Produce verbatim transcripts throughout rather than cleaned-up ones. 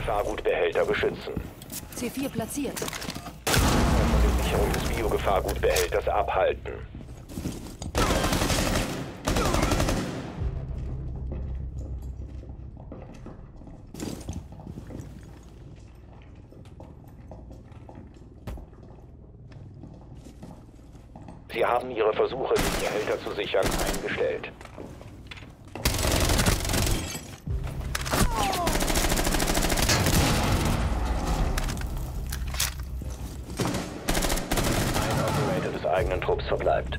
Biogefahrgutbehälter beschützen. C vier platziert. Von der Sicherung des Biogefahrgutbehälters abhalten. Sie haben Ihre Versuche, die Behälter zu sichern, eingestellt. Ein Operator des eigenen Trupps verbleibt.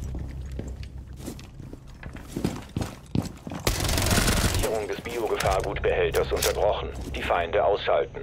Sicherung des Biogefahrgutbehälters unterbrochen. Die Feinde ausschalten.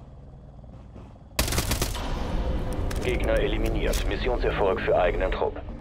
Gegner eliminiert. Missionserfolg für eigenen Trupp.